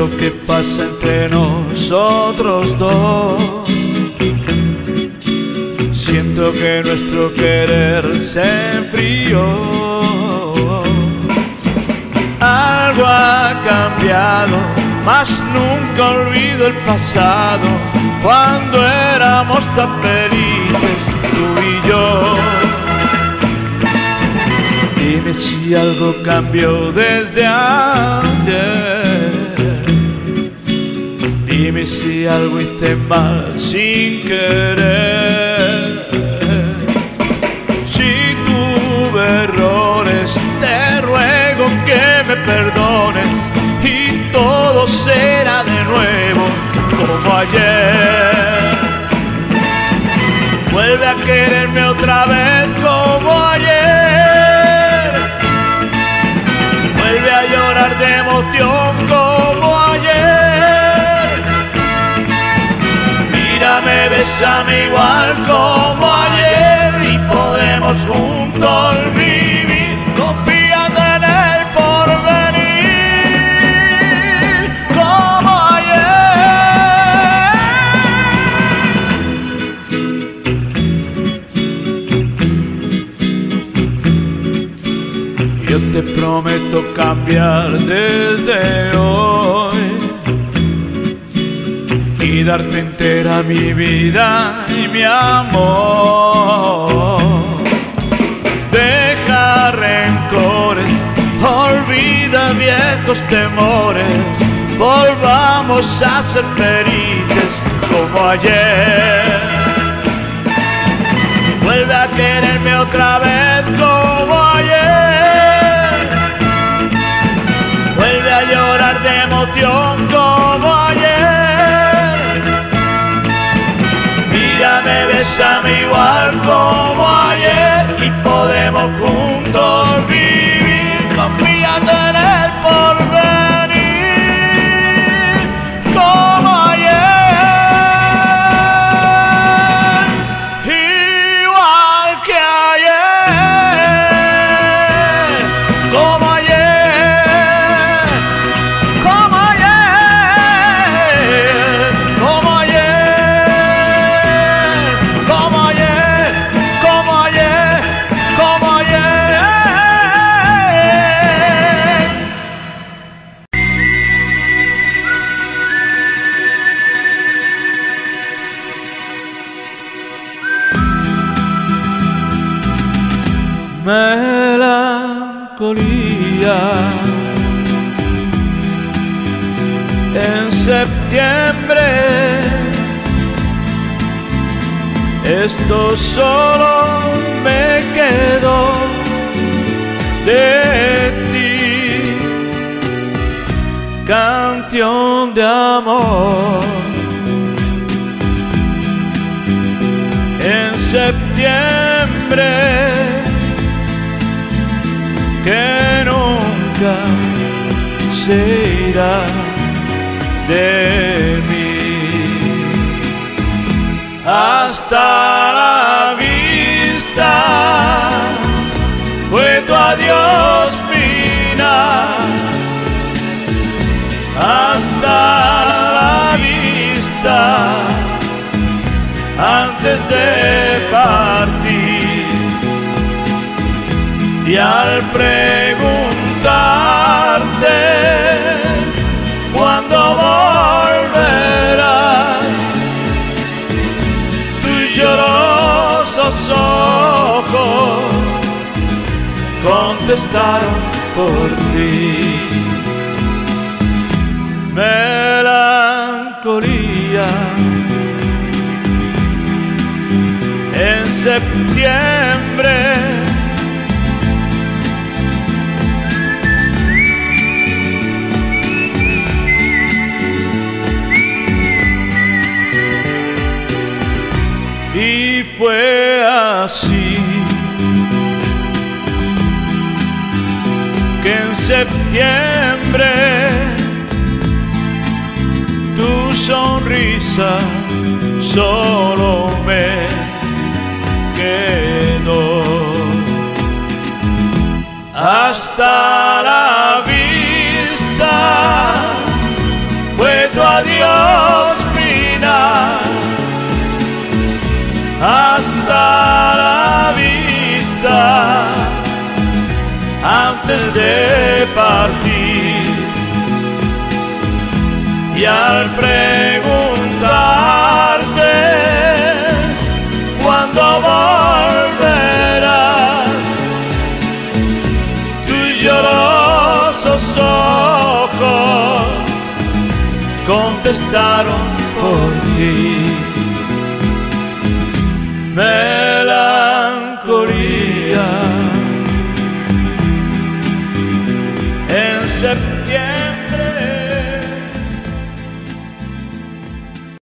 lo que pasa entre nosotros dos. Siento que nuestro querer se enfrió. Algo ha cambiado, mas nunca olvido el pasado, cuando éramos tan felices tú y yo. Dime si algo cambió desde ayer. Dime si algo hice mal sin querer. Si tuve errores, te ruego que me perdones y todo será de nuevo como ayer. Vuelve a quererme otra vez como ayer. Vuelve a llorar de emoción como ayer. Mírame, bésame igual como ayer y podemos juntos vivir confiando en el porvenir como ayer. Yo te prometo cambiar desde hoy y darte entera mi vida y mi amor. Deja rencores, olvida viejos temores, volvamos a ser felices como ayer. Vuelve a quererme otra vez como ayer. Vuelve a llorar de emoción como ayer. Mírame, bésame igual como ayer y podemos juntos vivir confiando en el porvenir como ayer. Igual que ayer, como ayer, como ayer, como ayer, como ayer, como ayer, como ayer. Melancolía en septiembre, esto solo me quedó de ti, canción de amor. En septiembre que nunca se irá de mí. Hasta la vista fue tu adiós final. Hasta la vista antes de partir. Y al preguntarte cuándo volverás, tus llorosos ojos contestaron por ti. Melancolía en septiembre, y fue así que en septiembre tu sonrisa solo me quedó. Hasta la vista antes de partir. Y al preguntarte cuándo volverás, tus llorosos ojos contestaron por ti.